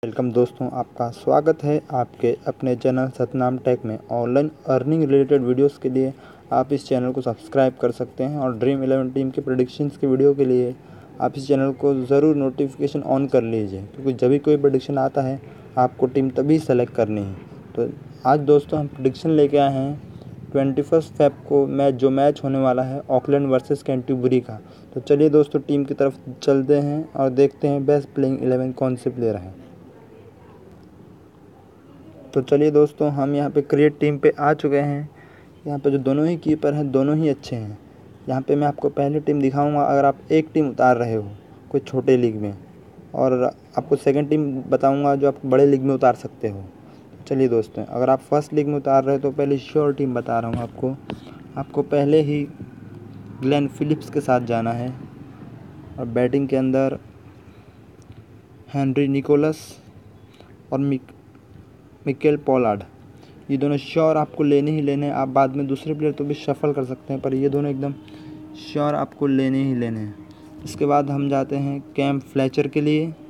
Welcome दोस्तों, आपका स्वागत है आपके अपने चैनल सतनाम टेक में। ऑनलाइन अर्निंग रिलेटेड वीडियोस के लिए आप इस चैनल को सब्सक्राइब कर सकते हैं और ड्रीम 11 टीम के प्रेडिक्शंस के वीडियो के लिए आप इस चैनल को ज़रूर नोटिफिकेशन ऑन कर लीजिए, क्योंकि जब भी कोई प्रेडिक्शन आता है आपको टीम तभी सेलेक्ट करनी है। तो आज दोस्तों हम प्रेडिक्शन लेके आए हैं 21 फेब को मैच होने वाला है ऑकलैंड वर्सेस कैंटरबरी का। तो चलिए दोस्तों टीम की तरफ चलते हैं और देखते हैं बेस्ट प्लेइंग 11 कौन से प्लेयर हैं। तो चलिए दोस्तों हम यहाँ पे क्रिएट टीम पे आ चुके हैं। यहाँ पे जो दोनों ही कीपर हैं दोनों ही अच्छे हैं। यहाँ पे मैं आपको पहली टीम दिखाऊंगा अगर आप एक टीम उतार रहे हो कोई छोटे लीग में, और आपको सेकंड टीम बताऊंगा जो आप बड़े लीग में उतार सकते हो। चलिए दोस्तों, अगर आप फर्स्ट लीग में उतार रहे हो तो पहले श्योर टीम बता रहा हूँ आपको पहले ही ग्लेन फिलिप्स के साथ जाना है। और बैटिंग के अंदर हेनरी निकोलस और मिकेल पोलार्ड, ये दोनों श्योर आपको लेने ही लेने हैं। आप बाद में दूसरे प्लेयर तो भी शफल कर सकते हैं, पर ये दोनों एकदम श्योर आपको लेने ही लेने हैं। उसके बाद हम जाते हैं कैम फ्लेचर के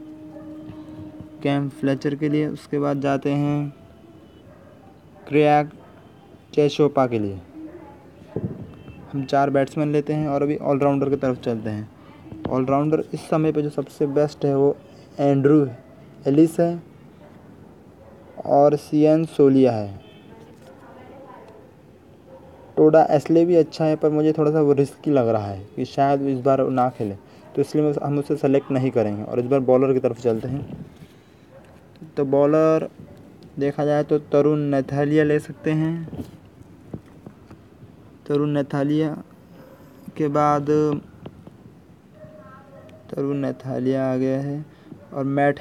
लिए। उसके बाद जाते हैं क्रेग चेशोपा के लिए। हम 4 बैट्समैन लेते हैं और अभी ऑलराउंडर की तरफ चलते हैं। ऑलराउंडर इस समय पे जो सबसे बेस्ट है वो एंड्रू एलिस है और सियन सोलिया है। टोडा एस्ले भी अच्छा है, पर मुझे थोड़ा सा वो रिस्की लग रहा है कि शायद इस बार वो ना खेले, तो इसलिए हम उसे सेलेक्ट नहीं करेंगे। और इस बार बॉलर की तरफ चलते हैं। तो बॉलर देखा जाए तो तरुण नैथालिया ले सकते हैं। तरुण नैथालिया के बाद तरुण नैथालिया आ गया है और मैट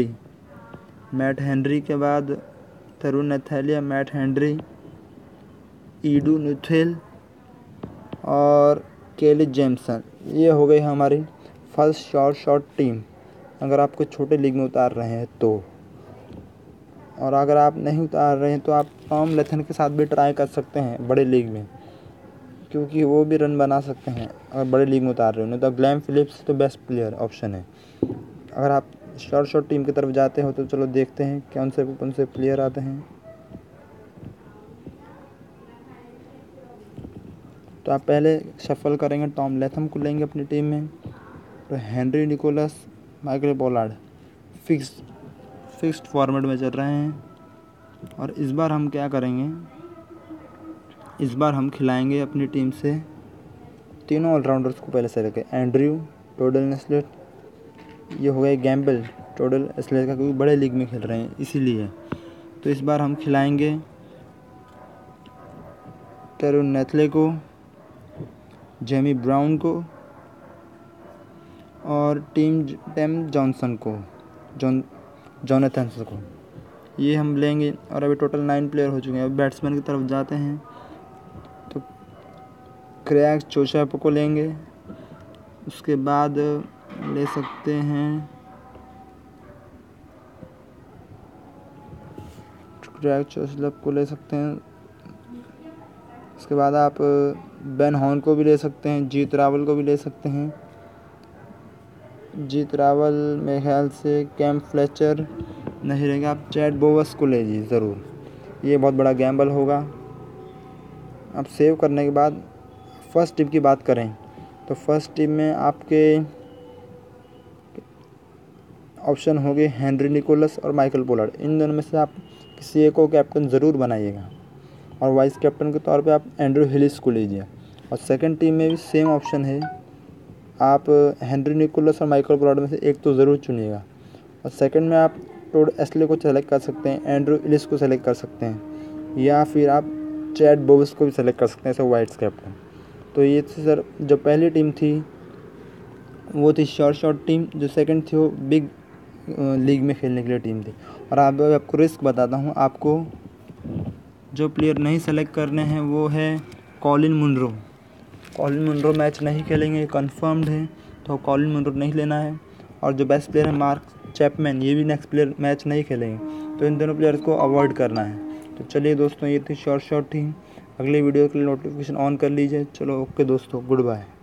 हेनरी के बाद तरुण नैथालिया, मैट हेनरी, ईडू न्यूथेल और केली जेम्सन। ये हो गई हमारी फर्स्ट शॉर्ट टीम अगर आप कोई छोटे लीग में उतार रहे हैं तो। और अगर आप नहीं उतार रहे हैं तो आप टॉम लेथन के साथ भी ट्राई कर सकते हैं बड़े लीग में, क्योंकि वो भी रन बना सकते हैं अगर बड़े लीग में उतार रहे हो। नहीं तो ग्लेन फिलिप्स तो बेस्ट प्लेयर ऑप्शन है। अगर आप शॉर्ट टीम की तरफ जाते हो तो चलो देखते हैं कौन से प्लेयर आते हैं। तो आप पहले शफल करेंगे, टॉम लेथम को लेंगे अपनी टीम में। तो Henry Nicholls, Michael Pollard fixed format में चल रहे हैं। और इस बार हम क्या करेंगे, इस बार हम खिलाएंगे अपनी टीम से तीनों ऑलराउंडर्स को पहले से रखें। एंड्रयू, टोडल नेस्लेट, ये हो गए गैम्बल टोडल एस्लेट का, क्योंकि बड़े लीग में खेल रहे हैं इसीलिए। तो इस बार हम खिलाएंगे तरुण नेथले को, जेमी ब्राउन को और टेम जॉनसन को, जोनाथन को, ये हम लेंगे। और अभी टोटल 9 प्लेयर हो चुके हैं। अब बैट्समैन की तरफ जाते हैं तो क्रेग चेशोपा को लेंगे। उसके बाद ले सकते हैं क्रेग चेशोपा को ले सकते हैं। उसके बाद आप बेन हॉर्न को भी ले सकते हैं, जीत रावल को भी ले सकते हैं। जीत रावल मेरे ख्याल से कैम फ्लेचर नहीं रहेंगे, आप चैड बोवस को ले लीजिए ज़रूर। ये बहुत बड़ा गैम्बल होगा। आप सेव करने के बाद फर्स्ट टीम की बात करें तो फर्स्ट टीम में आपके ऑप्शन हो गए हेनरी निकोलस और माइकल पोलार्ड। इन दोनों में से आप किसी एक को कैप्टन ज़रूर बनाइएगा, और वाइस कैप्टन के तौर पे आप एंड्रू हिलिस को लीजिए। और सेकंड टीम में भी सेम ऑप्शन है, आप हेनरी निकोलस और माइकल पोलार्ड में से एक तो ज़रूर चुनिएगा। और सेकंड में आप टोड एस्ले को सेलेक्ट कर सकते हैं, एंड्रू हिलिस को सेलेक्ट कर सकते हैं, या फिर आप चैड बोवस को भी सेलेक्ट कर सकते हैं एज वाइस कैप्टन। तो ये थी सर जो पहली टीम थी वो थी शॉर्ट टीम, जो सेकंड थी वो बिग लीग में खेलने के लिए टीम थी। और आपको रिस्क बताता हूँ, आपको जो प्लेयर नहीं सेलेक्ट करने हैं वो है कॉलिन मुनरो मैच नहीं खेलेंगे, कंफर्म्ड है, तो कॉलिन मुनरो नहीं लेना है। और जो बेस्ट प्लेयर है मार्क चैपमैन, ये भी नेक्स्ट प्लेयर मैच नहीं खेलेंगे, तो इन दोनों प्लेयर्स को अवॉइड करना है। तो चलिए दोस्तों, ये थी शॉर्ट टीम। अगले वीडियो के लिए नोटिफिकेशन ऑन कर लीजिए। चलो ओके दोस्तों, गुड बाय।